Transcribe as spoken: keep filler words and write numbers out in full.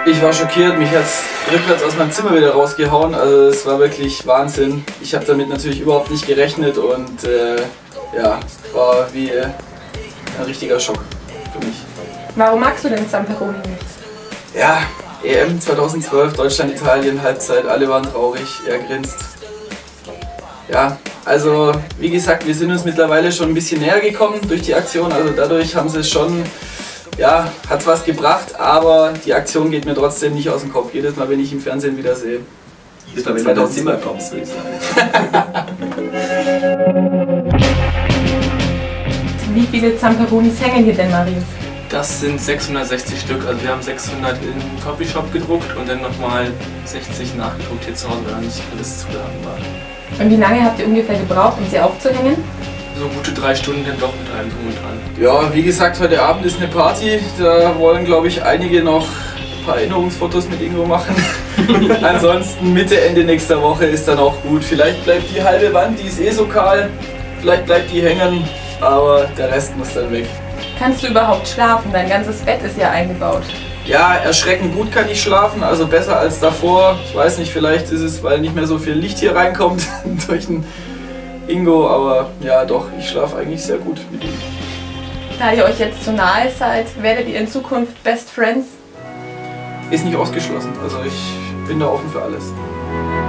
Ich war schockiert, mich hat es rückwärts aus meinem Zimmer wieder rausgehauen, also es war wirklich Wahnsinn. Ich habe damit natürlich überhaupt nicht gerechnet und äh, ja, war wie äh, ein richtiger Schock für mich. Warum magst du denn Zamperoni nicht? Ja, E M zweitausendzwölf, Deutschland, Italien, Halbzeit, alle waren traurig, er grinst. Ja, also wie gesagt, wir sind uns mittlerweile schon ein bisschen näher gekommen durch die Aktion, also dadurch haben sie es schon, ja, hat was gebracht, aber die Aktion geht mir trotzdem nicht aus dem Kopf, jedes Mal, wenn ich im Fernsehen wieder sehe. Jedes Mal, wenn du in dein Zimmer kommst, würde ich sagen. Wie viele Zamperonis hängen hier denn, Marius? Das sind sechshundertsechzig Stück, also wir haben sechshundert im Copyshop gedruckt und dann nochmal sechzig nachgedruckt hier zu Hause, weil nicht alles zuladen war. Und wie lange habt ihr ungefähr gebraucht, um sie aufzuhängen? So gute drei Stunden dann doch mit allem drum und dran. Ja, wie gesagt, heute Abend ist eine Party, da wollen glaube ich einige noch ein paar Erinnerungsfotos mit Ingo machen. Ansonsten Mitte, Ende nächster Woche ist dann auch gut. Vielleicht bleibt die halbe Wand, die ist eh so kahl, vielleicht bleibt die hängen, aber der Rest muss dann weg. Kannst du überhaupt schlafen? Dein ganzes Bett ist ja eingebaut. Ja, erschreckend gut kann ich schlafen, also besser als davor. Ich weiß nicht, vielleicht ist es, weil nicht mehr so viel Licht hier reinkommt durch den Ingo, aber ja doch, ich schlafe eigentlich sehr gut mit ihm. Da ihr euch jetzt so nahe seid, werdet ihr in Zukunft Best Friends? Ist nicht ausgeschlossen, also ich bin da offen für alles.